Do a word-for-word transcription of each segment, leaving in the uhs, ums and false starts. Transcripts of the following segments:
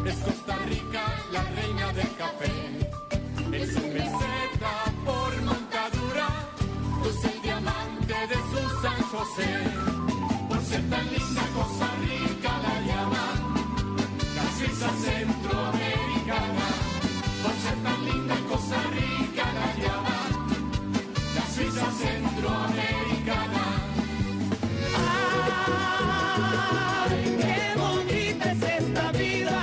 Es Costa Rica la reina del café. Es un meseta por montadura, luce el diamante de su San José. Por ser tan linda Costa Rica la llaman la Suiza centroamericana. Por ser tan linda Costa Rica la llaman la Suiza centroamericana. ¡Ay, qué bonita es esta vida!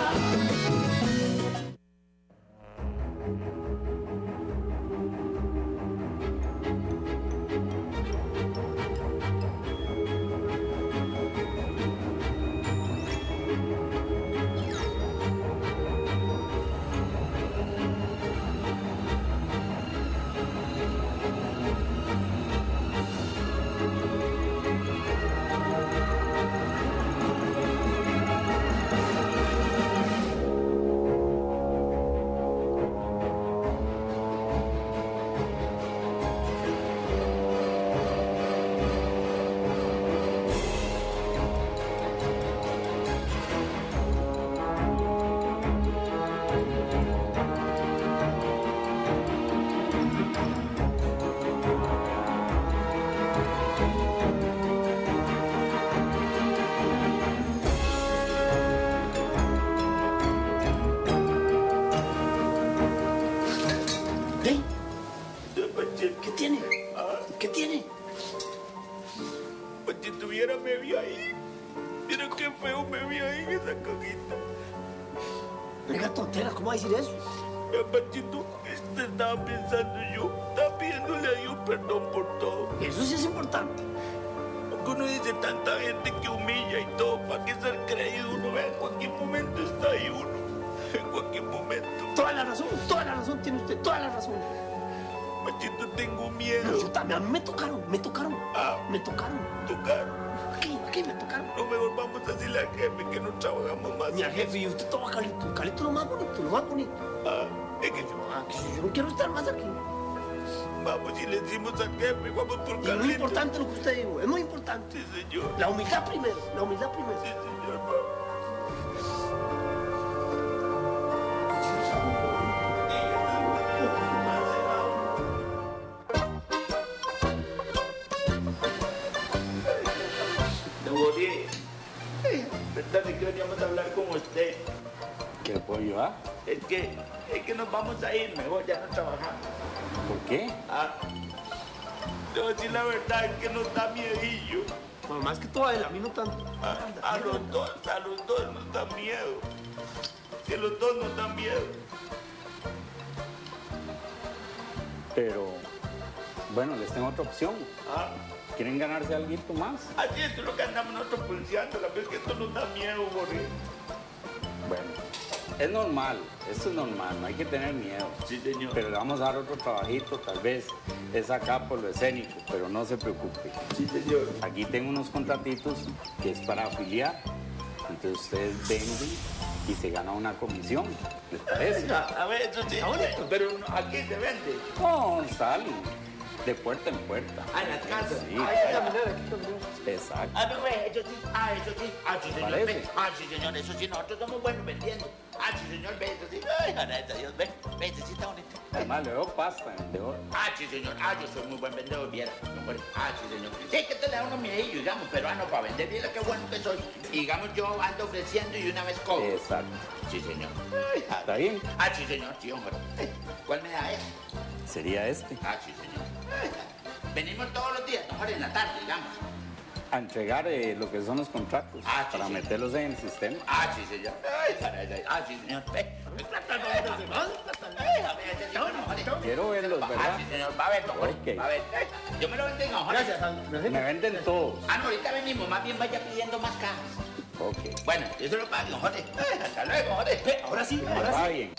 ¿Cómo va a decir eso? Pachito, este estaba pensando yo, estaba pidiéndole a Dios perdón por todo. Eso sí es importante. Porque uno dice tanta gente que humilla y todo, ¿para qué ser creído? Uno ve, en cualquier momento está ahí uno. En cualquier momento. Toda la razón, toda la razón tiene usted, toda la razón. Pachito, tengo miedo. No, yo también, a mí me tocaron, me tocaron. Ah, me tocaron. ¿Tocaron? Aquí, aquí me tocaron. No, mejor vamos a decirle al jefe que no trabajamos más. Mira, jefe, y usted toma Calito. Calito es lo más bonito, lo más bonito. Ah, es que yo... Ah, que yo no quiero estar más aquí. Vamos y le decimos al jefe, vamos por Calito. Es muy importante lo que usted dijo, es muy importante. Sí, señor. La humildad primero, la humildad primero. Sí, señor, vamos. ¿Verdad que veníamos a hablar con usted? ¿Qué puedo ayudar? Es que, es que nos vamos a ir, mejor ya no trabajamos. ¿Por qué? Ah, te voy a decir la verdad, es que nos da miedillo. Bueno, más que todo a él, a mí no tanto. A, a los dos, a los dos nos da miedo. Que los dos nos dan miedo. Pero, bueno, les tengo otra opción. Ah. ¿Quieren ganarse algo más? Así es lo que andamos nosotros pulseando, la verdad es que esto nos da miedo, Jorge. Bueno, es normal, esto es normal, no hay que tener miedo. Sí, señor. Pero le vamos a dar otro trabajito, tal vez es acá por lo escénico, pero no se preocupe. Sí, señor. Aquí tengo unos contratitos que es para afiliar, entonces ustedes venden y se gana una comisión, ¿les parece? A, a ver, eso sí, bonito, pero aquí se vende. No, salen. De puerta en puerta. Ah, en las casas. Sí. Ah, hay que caminar, hay que caminar. Exacto. Ah, no, ve, eso sí. Ah, eso sí. Ah, sí, señor. ¿Parece? Ve. Ah, sí, señor, eso sí. Nosotros somos buenos vendiendo. Ah, sí, señor, ve, eso sí. Ay, gracias a Dios, ve. Ve, ese sí está bonito. Además, le doy pasta, vendedor. Ah, sí, señor. Ah, yo soy muy buen vendedor, viera. Ah, sí, señor. Sí, que te le da uno miedillo, digamos, pero ah, no, para vender, viera qué bueno que soy. Y digamos, yo ando ofreciendo y una vez cobro. Exacto. Sí, señor. Ay, ¿está bien? Ah, sí, señor, sí, hombre. ¿Cuál me da ese? Sería este. Ah, sí, señor. Venimos todos los días, mejor en la tarde, digamos. A entregar eh, lo que son los contratos. Ah, sí, para sí. meterlos en el sistema. Ah, sí, señor. Ay, caray, ah, sí, señor. Ve. Quiero verlos, Ah, ¿verdad? sí, señor. Va a ver, mejor. Ok. Va a ver. Yo me lo vendo en hojas. Gracias, Me venden todos. Ah, no, ahorita venimos. Más bien vaya pidiendo más cajas. Ok. Bueno, yo se lo pago, joder. Hasta luego, joder. Ve, ahora sí, ahora Va sí. bien.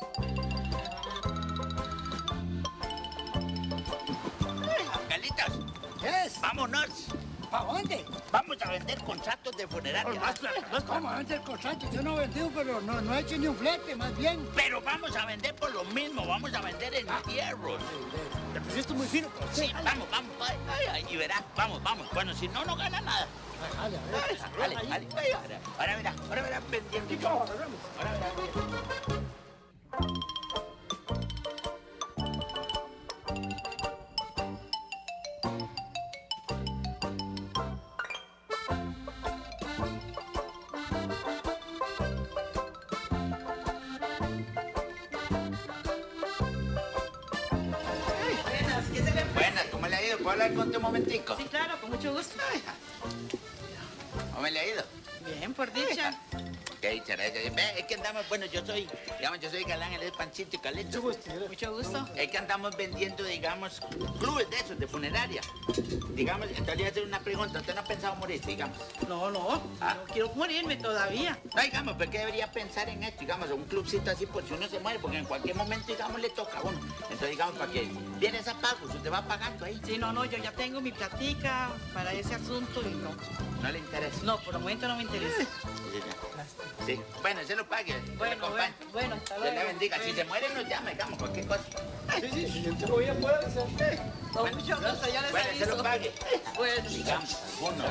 Carlitos, ¿Es? vámonos. ¿Para dónde? Vamos a vender contratos de funeraria. ¿Cómo vender contrato? Yo no he vendido, pero no, no he hecho ni un flete, más bien. Pero vamos a vender por lo mismo. Vamos a vender entierros. Pues esto es muy fino. Sí, vamos, vamos. Ay, ay, ay, y verá. Vamos, vamos. Bueno, si no, no gana nada. Dale, a ver. Dale, dale, dale. Ahora, ahora verá, ahora verá pendiente. Ahora verá. Buenas, ¿cómo le ha ido? ¿Puedo hablar contigo un momentico? Sí, claro, con mucho gusto. ¿Cómo le ha ido? Bien, por dicha. ¿Qué dicha? Ve, es que andamos, bueno, yo soy, digamos, yo soy Galán, él es Panchito y Calito. Mucho gusto. Es que andamos vendiendo, digamos, clubes de esos, de funeraria. Digamos, entonces le voy a hacer una pregunta. ¿Usted no ha pensado morir, digamos? No, no, Ah. no quiero morirme todavía. No, digamos, ¿por qué debería pensar en esto? Digamos, un clubcito así por si uno se muere, porque en cualquier momento, digamos, le toca a uno. Entonces, digamos, para que viene esa pago, usted va pagando ahí. Sí, no, no, yo ya tengo mi platica para ese asunto y no. ¿No le interesa? No, por el momento no me interesa. Sí. Bueno, se lo pague. se lo Bueno, acompañe. bueno, bueno, hasta Dios luego. le bendiga. Si Bueno. se muere, nos llama, digamos, cualquier cosa. Sí, sí, si yo te voy a poder hacer. Con mucho gusto, ya les Bueno, se lo aviso. pague. Bueno. Digamos, alguno.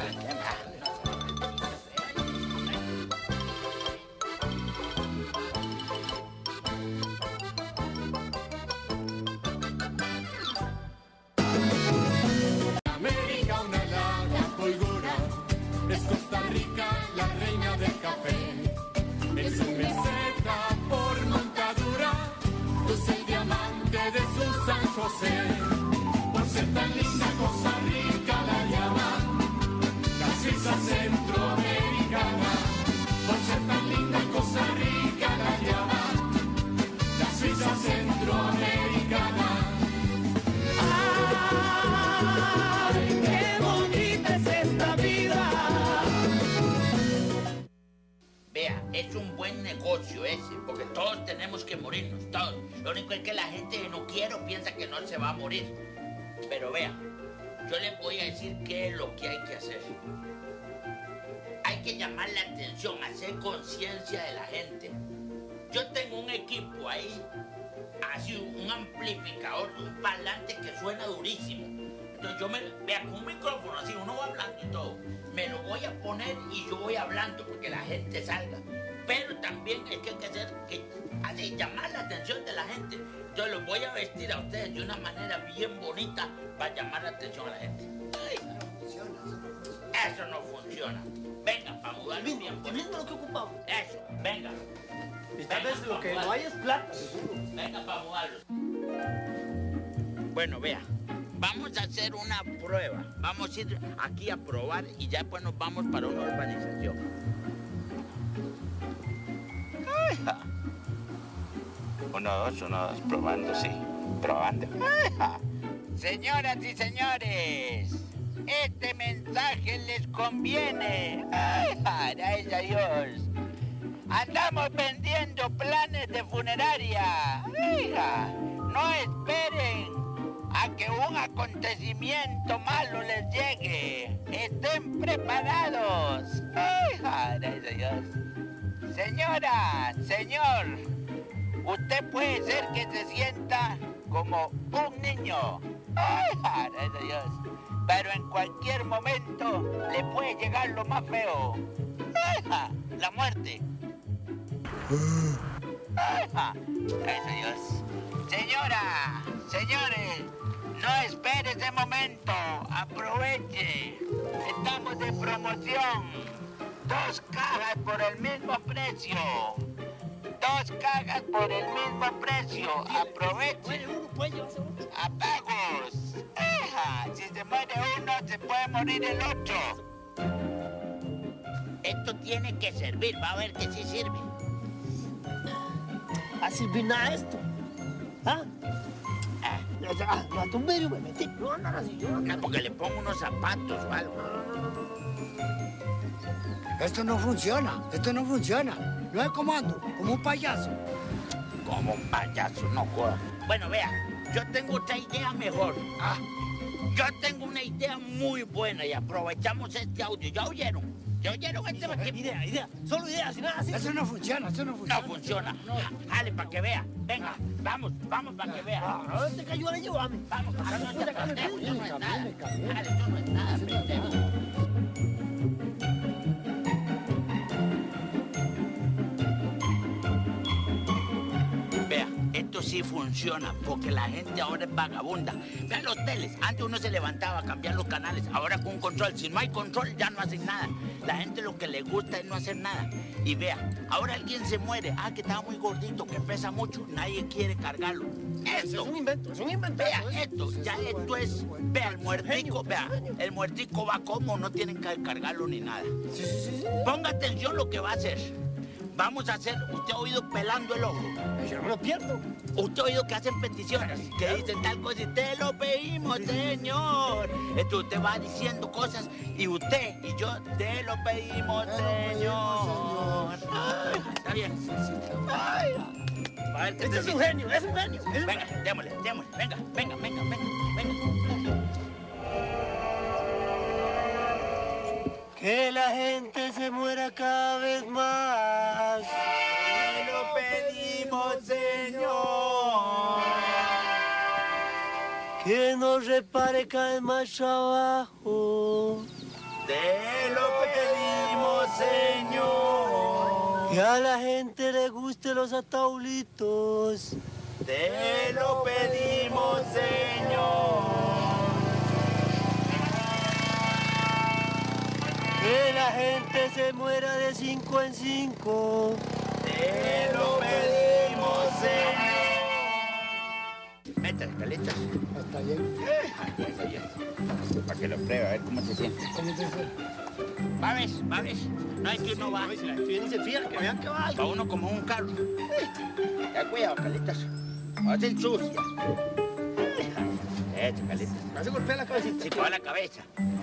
América una larga colgora, es Costa Rica la reina del café. Es su meseta por montadura, luce el diamante de su San José. Por ser tan linda Costa Rica la llaman la Suiza centroamericana. Por ser tan linda Costa Rica la llaman la Suiza centroamericana. ¡Ay, qué bonita es esta vida! Vea, es un buen negocio ese, porque todos tenemos que morirnos, todos. Lo único es que la gente que no quiere o piensa que no se va a morir. Pero vea, yo les voy a decir qué es lo que hay que hacer. Hay que llamar la atención, hacer conciencia de la gente. Yo tengo un equipo ahí, así un amplificador, un parlante que suena durísimo. Entonces yo me, vea, con un micrófono así, uno va hablando y todo. Me lo voy a poner y yo voy hablando porque la gente salga. Pero también es que hay que hacer, que, así, llamar la atención de la gente. Entonces los voy a vestir a ustedes de una manera bien bonita para llamar la atención a la gente. Ay, eso no funciona. Venga, para mudar bien El bonito. mismo lo que ocupamos. Eso, venga. Y tal Venga, vez lo pa' que mudar. no hay es plata, seguro. Venga para mudarlos. Bueno, vea, vamos a hacer una prueba. Vamos a ir aquí a probar y ya después nos vamos para una urbanización. Ajá. Uno, dos, uno, dos, probando, sí, probando. Ajá. Señoras y señores, este mensaje les conviene. Ajá, gracias a Dios. Andamos vendiendo planes de funeraria. Hija, no esperen a que un acontecimiento malo les llegue. Estén preparados. Hija, gracias a Dios. Señora, señor, usted puede ser que se sienta como un niño. Hija, gracias a Dios. Pero en cualquier momento le puede llegar lo más feo. Hija, la muerte. Ajá, gracias a Dios. Señora, señores, no espere ese momento, aproveche. Estamos de promoción. Dos cajas por el mismo precio. Dos cajas por el mismo precio. Aproveche. Uno puede llevarse uno. Apagos. Ajá, si se muere uno, se puede morir el otro. Esto tiene que servir, va a ver que sí sirve. A servir nada esto. ¿Ah? Ah, Ya, ya, no, hasta un medio me metí. No, no, no, si yo no. no, porque le pongo unos zapatos o algo. Esto no funciona, esto no funciona. No es como ando, como un payaso. Como un payaso, no joda. Bueno, vea, yo tengo otra idea mejor. Ah, yo tengo una idea muy buena y aprovechamos este audio. ¿Ya oyeron? ¿Ya oyeron este aquí? Idea, idea. Solo idea, sin nada así. Eso no funciona, eso no No funciona. funciona. Dale, para que vea. Venga, vamos, vamos para que vea. Ah, ¿a dónde cayó la llévame? Vamos, eso no es nada. Camine, camine, camine. Dale, eso no es nada, pendejo. sí funciona, porque la gente ahora es vagabunda. Vean los teles, antes uno se levantaba a cambiar los canales, ahora con un control. Si no hay control, ya no hacen nada. La gente lo que le gusta es no hacer nada. Y vea, ahora alguien se muere, ah, que estaba muy gordito, que pesa mucho, nadie quiere cargarlo. Eso es un invento, es un invento. Vea, eso es. esto, ya esto es, vea, el muertico, vea, el muertico va como, no tienen que cargarlo ni nada. Sí, sí, sí, sí. Ponga atención lo que va a hacer. Vamos a hacer, usted ha oído pelando el ojo. Yo no lo pierdo. Usted ha oído que hacen peticiones, que dicen tal cosa y te lo pedimos, señor. Entonces usted va diciendo cosas y usted y yo te lo pedimos, señor. Ay, está bien. Ay, a ver, ¿qué Este te es un dice? genio, es un genio. es un Venga, genio. démosle, démosle, venga, venga, venga, venga, venga. Que la gente se muera cada vez más. Te lo pedimos, señor. Que nos repare cada vez más trabajo. Te lo pedimos, señor. Que a la gente le guste los ataulitos. Te lo pedimos, señor. Que la gente se muera de cinco en cinco. Te lo pedimos, señor. Métale, Caleta. Hasta bien. Para que lo pruebe, a ver cómo se siente. ¿Cómo te fue? Va a ver, va a ver. No es que uno va. Si la gente viene y se fija, que vean que va. Va uno como un carro. Ya cuidado, Caletas. Va a ser sucia. Esto, Caletas. No se golpea la cabecita. Se coge la cabeza.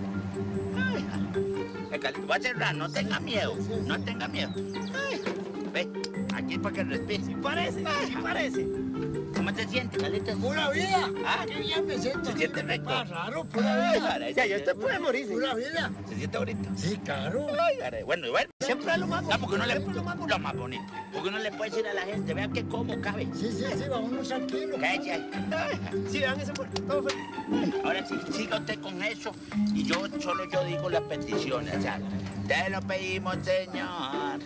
Eh, Caleta, va a cerrar, no tenga miedo. No tenga miedo. Ay, ve, aquí para que respire. Sí parece, sí parece. ¿Cómo se siente, Caletas? ¡Pura vida! Ah, ¡Qué bien me siento! ¿Se siente recto? Ah, raro, pura vida. Ya, ya usted puede morirse. ¡Pura vida! ¿Se siente bonito? Sí, claro. Ay, caray, bueno, igual. Siempre es lo más No, bonito. porque uno le... Siempre es lo más bonito. Lo más bonito. Porque uno le puede decir a la gente, vean que cómo cabe. Sí, sí, sí, vámonos tranquilos. Cállate ahí. Sí, vean ese muerto, todo feliz. Ahora sí, siga usted con eso y yo solo yo digo las peticiones. O sea, te lo pedimos, señor.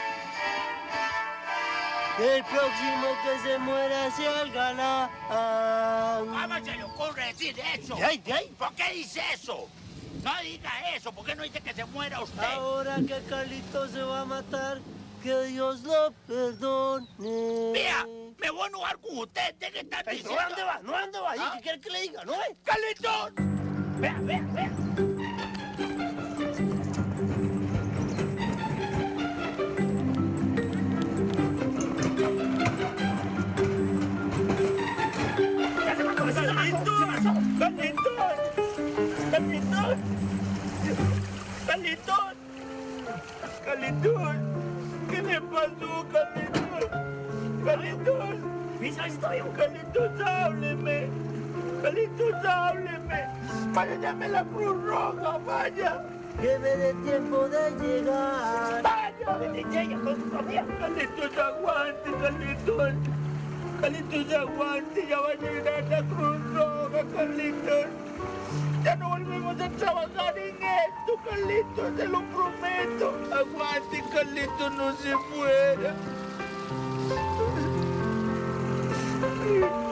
Que el próximo que se muera sea el galán. ¿Cómo se le ocurre decir eso? De ahí, de ahí. ¿Por qué dice eso? No diga eso. ¿Por qué no dice que se muera usted? Ahora que Carlito se va a matar, que Dios lo perdone. Vea, me voy a enojar con usted. Deje de estar Pero diciendo... ¿no a dónde va? ¿No a dónde va? ¿Ah? ¿Qué quiere que le diga? ¿No ve? ¡Carlitos! Vea, vea, vea. ¡Carlitos! ¡Carlitos! ¡Carlitos! ¿Qué le pasó, Carlitos? ¡Carlitos! ¿Viste? Está vivo. ¡Carlitos, hábleme! ¡Carlitos, hábleme! ¡Vaya, llame a la Cruz Roja, vaya! Que me dé tiempo de llegar. ¡Vaya! ¡Que llegue con su familia! ¡Carlitos, aguante, Carlitos! ¡Carlitos, aguante! ¡Ya va a llegar la Cruz Roja, Carlitos! ¡Ya no volvemos a trabajar en esto, Carlitos! ¡Te lo prometo! ¡Aguante, Carlitos, no se muera!